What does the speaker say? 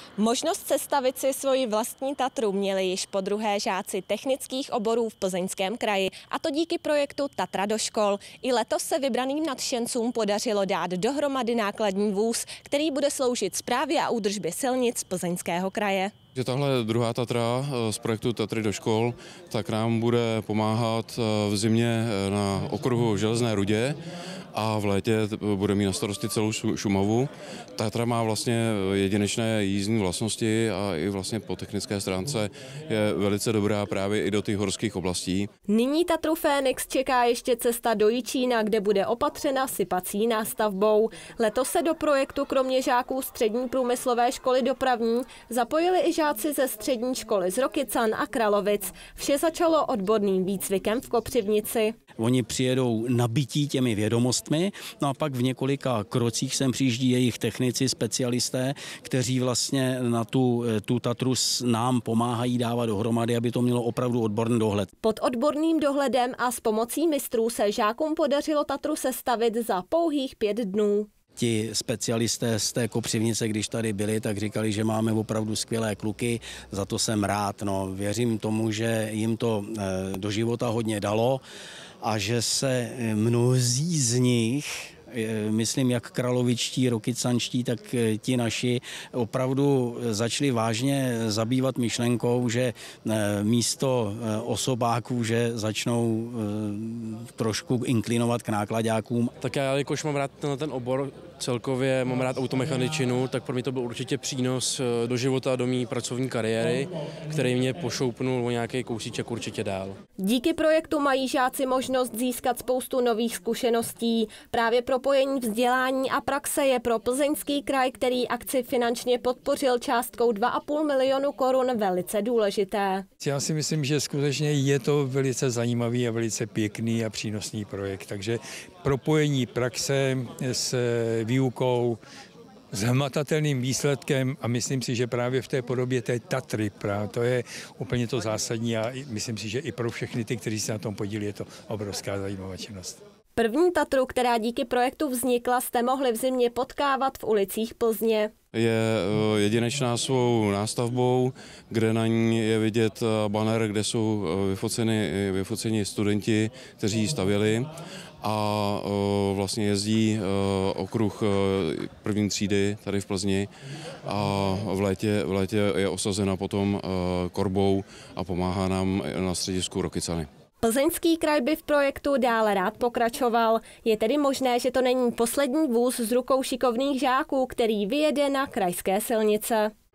Možnost sestavit si svoji vlastní Tatru měli již podruhé žáci technických oborů v Plzeňském kraji, a to díky projektu Tatra do škol. I letos se vybraným nadšencům podařilo dát dohromady nákladní vůz, který bude sloužit správě a údržbě silnic Plzeňského kraje. Že tahle druhá Tatra z projektu Tatry do škol tak nám bude pomáhat v zimě na okruhu Železné Rudě a v létě bude mít na starosti celou Šumavu. Tatra má vlastně jedinečné jízdní vlastnosti a i vlastně po technické stránce je velice dobrá právě i do těch horských oblastí. Nyní Tatru Fénix čeká ještě cesta do Jičína, kde bude opatřena sypací nástavbou. Letos se do projektu kromě žáků střední průmyslové školy dopravní zapojili i žáci ze střední školy z Rokycan a Kralovic. Vše začalo odborným výcvikem v Kopřivnici. Oni přijedou nabití těmi vědomostmi, no a pak v několika krocích sem přijíždí jejich technici, specialisté, kteří vlastně na tu Tatru nám pomáhají dávat dohromady, aby to mělo opravdu odborný dohled. Pod odborným dohledem a s pomocí mistrů se žákům podařilo Tatru sestavit za pouhých 5 dnů. Ti specialisté z té Kopřivnice, když tady byli, tak říkali, že máme opravdu skvělé kluky, za to jsem rád. No, věřím tomu, že jim to do života hodně dalo a že se mnozí z nich, myslím jak kralovičtí, rokycanští, tak ti naši opravdu začali vážně zabývat myšlenkou, že místo osobáků, že začnou trošku inklinovat k nákladákům. Tak já, jakož mám rád ten obor, celkově mám rád automechaničinu, tak pro mě to byl určitě přínos do života, do mé pracovní kariéry, který mě pošoupnul o nějaký kousíček určitě dál. Díky projektu mají žáci možnost získat spoustu nových zkušeností. Právě propojení vzdělání a praxe je pro Plzeňský kraj, který akci finančně podpořil částkou 2,5 milionu korun, velice důležité. Já si myslím, že skutečně je to velice zajímavý a velice pěkný a přínosný projekt, takže propojení praxe s výukou, s hmatatelným výsledkem a myslím si, že právě v té podobě té Tatry, to je úplně to zásadní a myslím si, že i pro všechny ty, kteří se na tom podílí, je to obrovská zajímavá činnost. První Tatru, která díky projektu vznikla, jste mohli v zimě potkávat v ulicích Plzně. Je jedinečná svou nástavbou, kde na ní je vidět banner, kde jsou vyfoceni studenti, kteří ji stavěli, a vlastně jezdí okruh první třídy tady v Plzni a v létě je osazena potom korbou a pomáhá nám na středisku Rokycany. Plzeňský kraj by v projektu dále rád pokračoval. Je tedy možné, že to není poslední vůz z rukou šikovných žáků, který vyjede na krajské silnice.